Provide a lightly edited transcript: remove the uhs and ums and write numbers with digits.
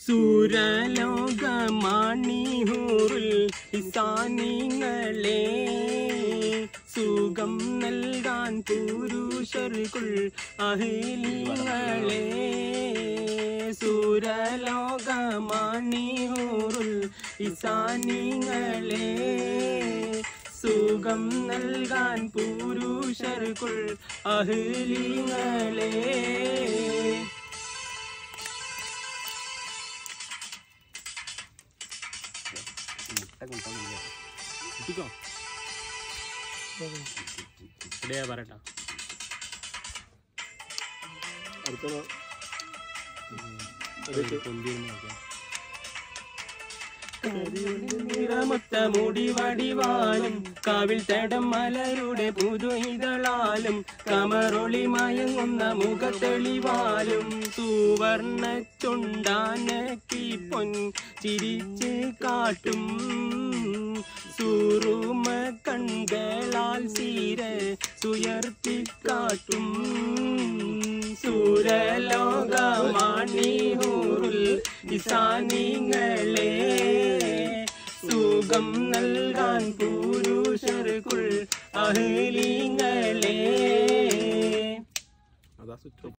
സൂരലോകമാണിഹൂറുൽ ഇസാനിങ്ങളെ സുഖം നൽകാൻ പുരുഷർക്കുൾ അഹ്ലിങ്ങളെ സൂരലോകമാണിഹൂറുൽ ഇസാനിങ്ങളെ സുഖം നൽകാൻ പുരുഷർക്കുൾ അഹ്ലിങ്ങളെ പറയട്ടാ നിറമൊത്ത മുടി വടിവാലും കാവിൽ തടം മലരുടെ പുതുയിതളാലും കമറൊളി മയങ്ങുന്ന മുഖത്തെളിവാലും സുവർണ ചുണ്ടാനക്കി പൊൻ ചിരിച്ച് കാട്ടും സുറുമ കൺകളാൽ സീര സുയർത്തിക്കാട്ടും സൂരലോകമാണിഹൂറുൽ ഇസാനിങ്ങളെ സുഖം നൽകാൻ പുരുഷർക്കുൾ അഹ്ലിങ്ങളെ.